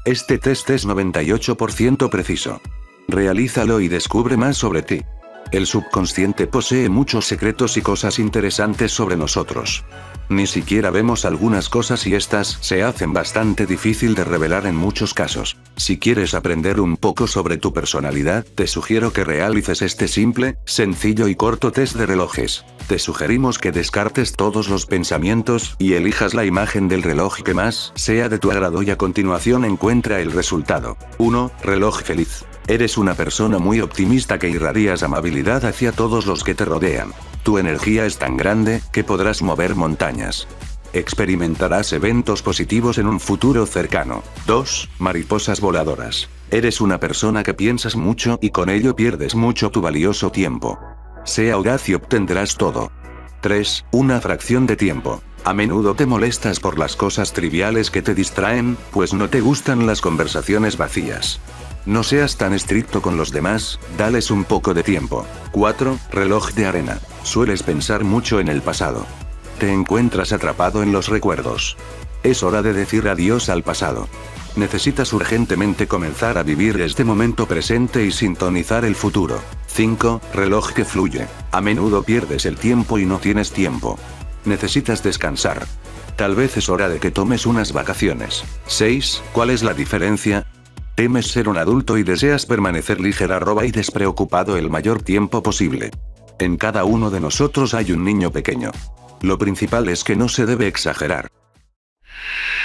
Este test es 98% preciso. Realízalo y descubre más sobre ti. El subconsciente posee muchos secretos y cosas interesantes sobre nosotros. Ni siquiera vemos algunas cosas y estas se hacen bastante difícil de revelar en muchos casos. Si quieres aprender un poco sobre tu personalidad, te sugiero que realices este simple, sencillo y corto test de relojes. Te sugerimos que descartes todos los pensamientos y elijas la imagen del reloj que más sea de tu agrado y a continuación encuentra el resultado. 1. Reloj feliz. Eres una persona muy optimista que irradias amabilidad hacia todos los que te rodean. Tu energía es tan grande que podrás mover montañas. Experimentarás eventos positivos en un futuro cercano. 2. Mariposas voladoras. Eres una persona que piensas mucho y con ello pierdes mucho tu valioso tiempo. Sé audaz y obtendrás todo. 3. Una fracción de tiempo. A menudo te molestas por las cosas triviales que te distraen, pues no te gustan las conversaciones vacías. No seas tan estricto con los demás, dales un poco de tiempo. 4. Reloj de arena. Sueles pensar mucho en el pasado. Te encuentras atrapado en los recuerdos. Es hora de decir adiós al pasado. Necesitas urgentemente comenzar a vivir este momento presente y sintonizar el futuro. 5. Reloj que fluye. A menudo pierdes el tiempo y no tienes tiempo. Necesitas descansar. Tal vez es hora de que tomes unas vacaciones. 6. ¿Cuál es la diferencia? Temes ser un adulto y deseas permanecer ligera y despreocupado el mayor tiempo posible. En cada uno de nosotros hay un niño pequeño. Lo principal es que no se debe exagerar.